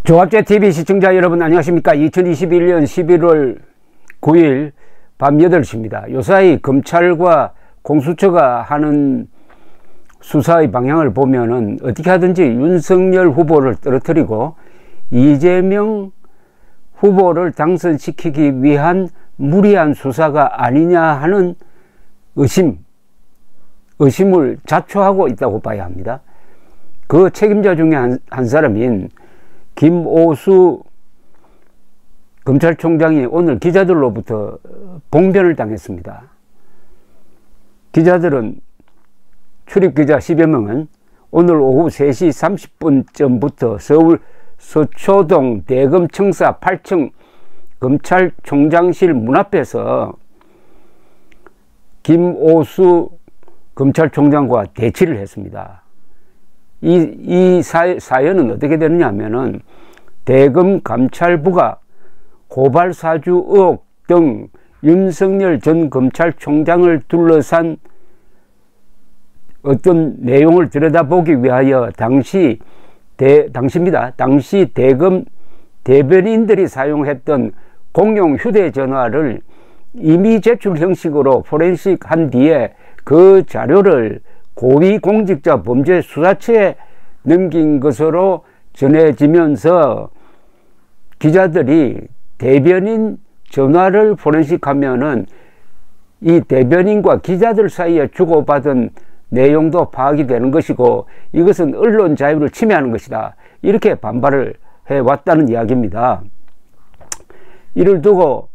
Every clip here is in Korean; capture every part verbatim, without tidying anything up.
조갑제티비 시청자 여러분 안녕하십니까. 이천이십일 년 십일월 구일 밤 여덟 시입니다. 요사이 검찰과 공수처가 하는 수사의 방향을 보면은 어떻게 하든지 윤석열 후보를 떨어뜨리고 이재명 후보를 당선시키기 위한 무리한 수사가 아니냐 하는 의심, 의심을 자초하고 있다고 봐야 합니다. 그 책임자 중에 한, 한 사람인 김오수 검찰총장이 오늘 기자들로부터 봉변을 당했습니다. 기자들은, 출입기자 십여 명은 오늘 오후 세 시 삼십 분쯤부터 서울 서초동 대검청사 팔 층 검찰총장실 문 앞에서 김오수 검찰총장과 대치를 했습니다. 이, 이 사, 사연은 어떻게 되느냐 하면은 대검 감찰부가 고발사주 의혹 등 윤석열 전 검찰총장을 둘러싼 어떤 내용을 들여다보기 위하여 당시 대, 당시입니다. 당시 대검 대변인들이 사용했던 공용 휴대전화를 임의 제출 형식으로 포렌식 한 뒤에 그 자료를 고위공직자 범죄수사처에 넘긴 것으로 전해지면서 기자들이 대변인 전화를 포렌식하면은 이 대변인과 기자들 사이에 주고받은 내용도 파악이 되는 것이고 이것은 언론 자유를 침해하는 것이다, 이렇게 반발을 해왔다는 이야기입니다. 이를 두고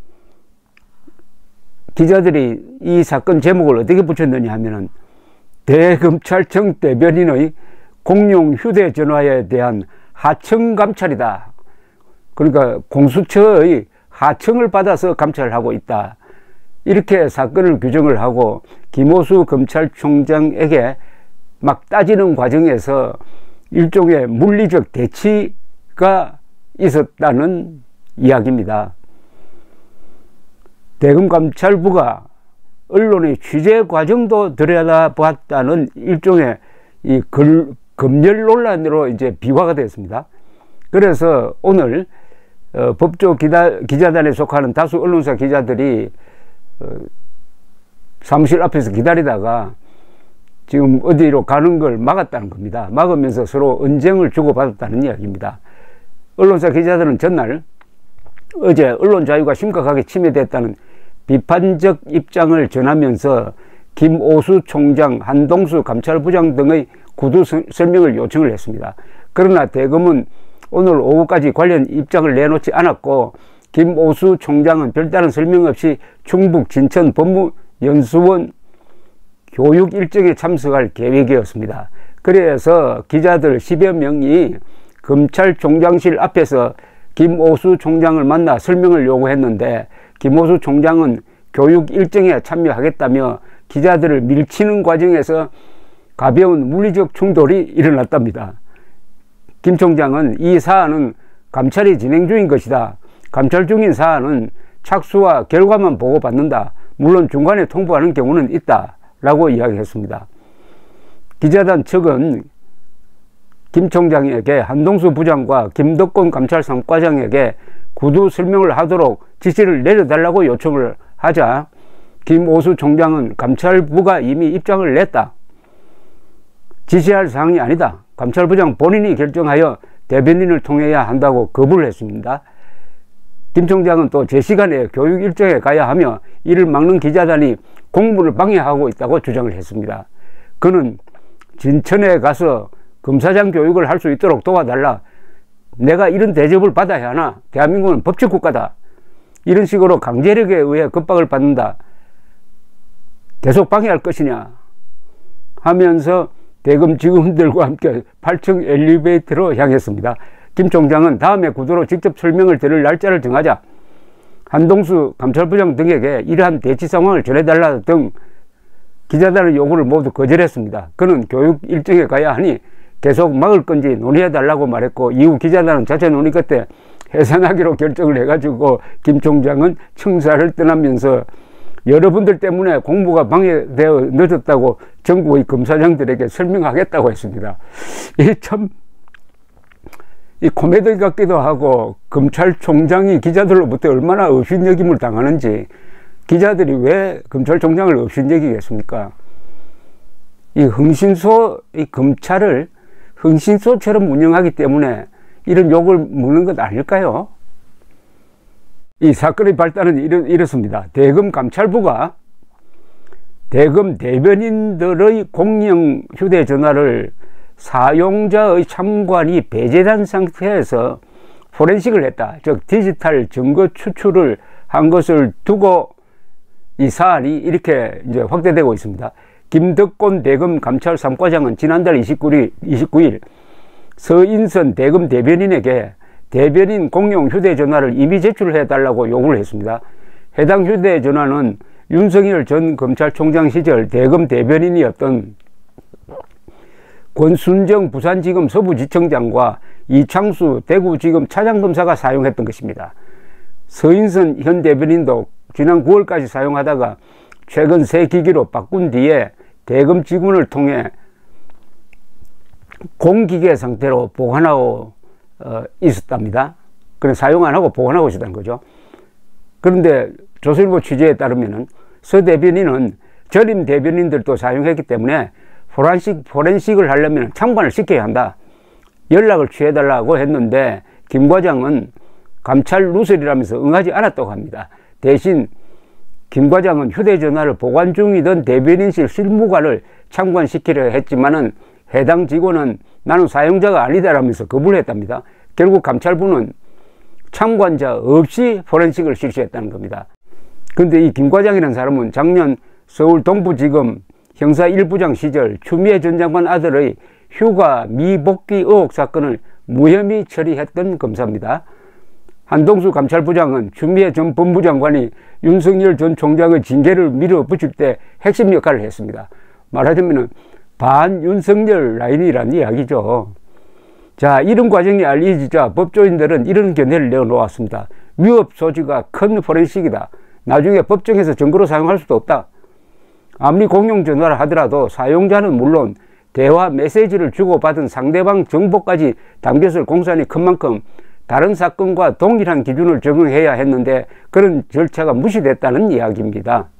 기자들이 이 사건 제목을 어떻게 붙였느냐 하면은 대검찰청 대변인의 공용 휴대전화에 대한 하청 감찰이다. 그러니까 공수처의 하청을 받아서 감찰을 하고 있다, 이렇게 사건을 규정을 하고 김오수 검찰총장에게 막 따지는 과정에서 일종의 물리적 대치가 있었다는 이야기입니다. 대검감찰부가 언론의 취재 과정도 들여다봤다는 일종의 이 글, 검열 논란으로 이제 비화가 됐습니다. 그래서 오늘 어, 법조 기다, 기자단에 속하는 다수 언론사 기자들이 어, 사무실 앞에서 기다리다가 지금 어디로 가는 걸 막았다는 겁니다. 막으면서 서로 언쟁을 주고받았다는 이야기입니다. 언론사 기자들은 전날 어제 언론 자유가 심각하게 침해됐다는 비판적 입장을 전하면서 김오수 총장, 한동수 감찰부장 등의 구두 설명을 요청을 했습니다. 그러나 대검은 오늘 오후까지 관련 입장을 내놓지 않았고 김오수 총장은 별다른 설명 없이 충북 진천 법무연수원 교육 일정에 참석할 계획이었습니다. 그래서 기자들 십여 명이 검찰총장실 앞에서 김오수 총장을 만나 설명을 요구했는데 김오수 총장은 교육 일정에 참여하겠다며 기자들을 밀치는 과정에서 가벼운 물리적 충돌이 일어났답니다. 김 총장은 이 사안은 감찰이 진행 중인 것이다, 감찰 중인 사안은 착수와 결과만 보고받는다, 물론 중간에 통보하는 경우는 있다 라고 이야기했습니다. 기자단 측은 김 총장에게 한동수 부장과 김덕곤 감찰 삼 과장에게 구두 설명을 하도록 지시를 내려달라고 요청을 하자 김오수 총장은 감찰부가 이미 입장을 냈다, 지시할 사항이 아니다, 감찰부장 본인이 결정하여 대변인을 통해야 한다고 거부를 했습니다. 김 총장은 또 제 시간에 교육 일정에 가야 하며 이를 막는 기자단이 공무를 방해하고 있다고 주장을 했습니다. 그는 진천에 가서 검사장 교육을 할 수 있도록 도와달라, 내가 이런 대접을 받아야 하나, 대한민국은 법치국가다, 이런 식으로 강제력에 의해 겁박을 받는다, 계속 방해할 것이냐 하면서 대검 직원들과 함께 팔 층 엘리베이터로 향했습니다. 김 총장은 다음에 구두로 직접 설명을 들을 날짜를 정하자 한동수 감찰부장 등에게 이러한 대치 상황을 전해달라 등 기자단의 요구를 모두 거절했습니다. 그는 교육 일정에 가야 하니 계속 막을 건지 논의해달라고 말했고 이후 기자단은 자체 논의 끝에 해산하기로 결정을 해가지고 김 총장은 청사를 떠나면서 여러분들 때문에 공부가 방해되어 늦었다고 전국의 검사장들에게 설명하겠다고 했습니다. 이 참 이 코미디 같기도 하고, 검찰총장이 기자들로부터 얼마나 업신여김을 당하는지, 기자들이 왜 검찰총장을 업신여기겠습니까? 이 흥신소, 이 검찰을 흥신소처럼 운영하기 때문에 이런 욕을 먹는 것 아닐까요? 이 사건의 발단은 이렇, 이렇습니다. 대검 감찰부가 대검 대변인들의 공용 휴대전화를 사용자의 참관이 배제된 상태에서 포렌식을 했다. 즉 디지털 증거 추출을 한 것을 두고 이 사안이 이렇게 이제 확대되고 있습니다. 김덕곤 대검 감찰 삼 과장은 지난달 이십구 일, 이십구 일 서인선 대검 대변인에게 대변인 공용 휴대전화를 이미 제출해 달라고 요구를 했습니다. 해당 휴대전화는 윤석열 전 검찰총장 시절 대검 대변인이었던 권순정 부산지검 서부지청장과 이창수 대구지검 차장검사가 사용했던 것입니다. 서인선 현 대변인도 지난 구월까지 사용하다가 최근 새 기기로 바꾼 뒤에 대검 직원을 통해 공기계 상태로 보관하고 어, 있었답니다. 그래 사용 안 하고 보관하고 있었다는 거죠. 그런데 조선일보 취재에 따르면은 서 대변인은 전임 대변인들도 사용했기 때문에 포렌식, 포렌식을 하려면 참관을 시켜야 한다. 연락을 취해달라고 했는데 김 과장은 감찰 누설이라면서 응하지 않았다고 합니다. 대신 김 과장은 휴대전화를 보관 중이던 대변인실 실무관을 참관시키려 했지만은 해당 직원은 나는 사용자가 아니다라면서 거부를 했답니다. 결국 감찰부는 참관자 없이 포렌식을 실시했다는 겁니다. 그런데 이 김 과장이라는 사람은 작년 서울 동부지검 형사 일 부장 시절 추미애 전 장관 아들의 휴가 미복귀 의혹 사건을 무혐의 처리했던 검사입니다. 한동수 감찰부장은 추미애 전 법무장관이 윤석열 전 총장의 징계를 밀어붙일 때 핵심 역할을 했습니다. 말하자면 반윤석열 라인이라는 이야기죠. 자, 이런 과정이 알려지자 법조인들은 이런 견해를 내어놓았습니다. 위협 소지가 큰 포렌식이다. 나중에 법정에서 증거로 사용할 수도 없다. 아무리 공용전화를 하더라도 사용자는 물론 대화 메시지를 주고받은 상대방 정보까지 담겼을 공산이 큰 만큼 다른 사건과 동일한 기준을 적용해야 했는데 그런 절차가 무시됐다는 이야기입니다.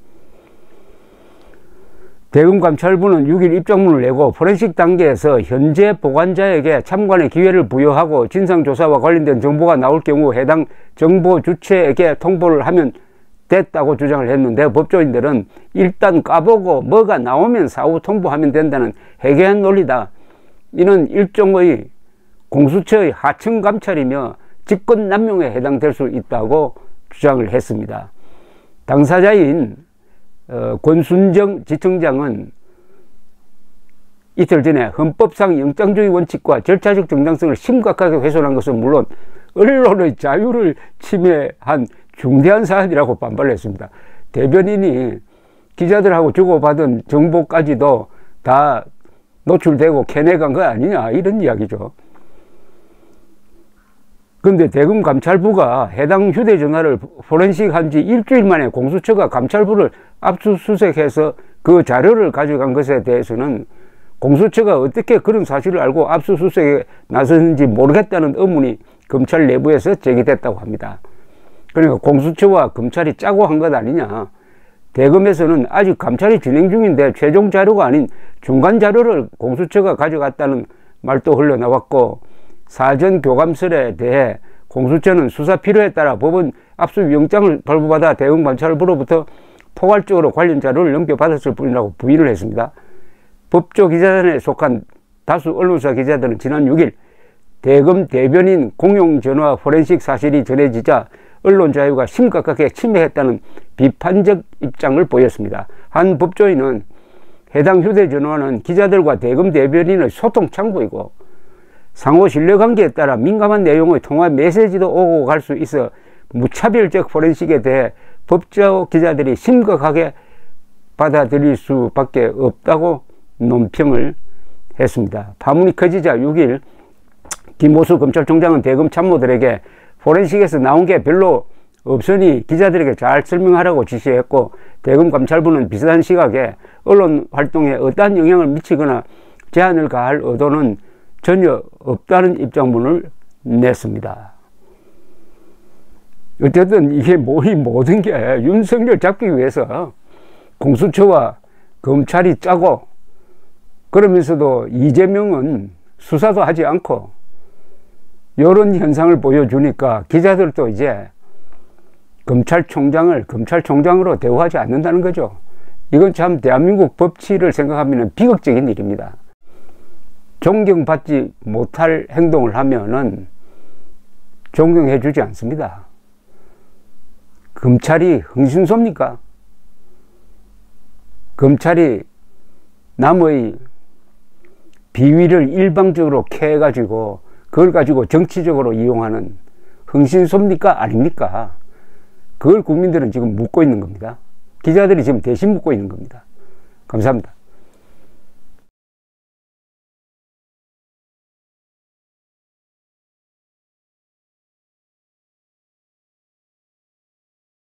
대검감찰부는 육 일 입장문을 내고 포렌식 단계에서 현재 보관자에게 참관의 기회를 부여하고 진상조사와 관련된 정보가 나올 경우 해당 정보 주체에게 통보를 하면 됐다고 주장을 했는데 법조인들은 일단 까보고 뭐가 나오면 사후 통보하면 된다는 해괴한 논리다. 이는 일종의 공수처의 하층 감찰이며 직권 남용에 해당될 수 있다고 주장을 했습니다. 당사자인 어, 권순정 지청장은 이틀 전에 헌법상 영장주의 원칙과 절차적 정당성을 심각하게 훼손한 것은 물론 언론의 자유를 침해한 중대한 사안이라고 반발을 했습니다. 대변인이 기자들하고 주고받은 정보까지도 다 노출되고 캐내간 거 아니냐 이런 이야기죠. 그런데 대검 감찰부가 해당 휴대전화를 포렌식한 지 일주일 만에 공수처가 감찰부를 압수수색해서 그 자료를 가져간 것에 대해서는 공수처가 어떻게 그런 사실을 알고 압수수색에 나섰는지 모르겠다는 의문이 검찰 내부에서 제기됐다고 합니다. 그러니까 공수처와 검찰이 짜고 한 것 아니냐. 대검에서는 아직 감찰이 진행 중인데 최종 자료가 아닌 중간 자료를 공수처가 가져갔다는 말도 흘러나왔고 사전 교감설에 대해 공수처는 수사 필요에 따라 법원 압수영장을 발부받아 대검감찰부로부터 포괄적으로 관련 자료를 넘겨받았을 뿐이라고 부인을 했습니다. 법조 기자단에 속한 다수 언론사 기자들은 지난 육 일 대검 대변인 공용전화 포렌식 사실이 전해지자 언론 자유가 심각하게 침해했다는 비판적 입장을 보였습니다. 한 법조인은 해당 휴대전화는 기자들과 대검 대변인의 소통 창구이고 상호 신뢰관계에 따라 민감한 내용의 통화 메시지도 오고 갈 수 있어 무차별적 포렌식에 대해 법조 기자들이 심각하게 받아들일 수밖에 없다고 논평을 했습니다. 파문이 커지자 육 일 김호수 검찰총장은 대검 참모들에게 포렌식에서 나온 게 별로 없으니 기자들에게 잘 설명하라고 지시했고 대검 감찰부는 비슷한 시각에 언론 활동에 어떠한 영향을 미치거나 제한을 가할 의도는 전혀 없다는 입장문을 냈습니다. 어쨌든 이게 뭐, 이 모든 게 윤석열 잡기 위해서 공수처와 검찰이 짜고, 그러면서도 이재명은 수사도 하지 않고 이런 현상을 보여주니까 기자들도 이제 검찰총장을 검찰총장으로 대우하지 않는다는 거죠. 이건 참 대한민국 법치를 생각하면 비극적인 일입니다. 존경받지 못할 행동을 하면은 존경해 주지 않습니다. 검찰이 흥신소입니까? 검찰이 남의 비위를 일방적으로 캐가지고 그걸 가지고 정치적으로 이용하는 흥신소입니까? 아닙니까? 그걸 국민들은 지금 묻고 있는 겁니다. 기자들이 지금 대신 묻고 있는 겁니다. 감사합니다.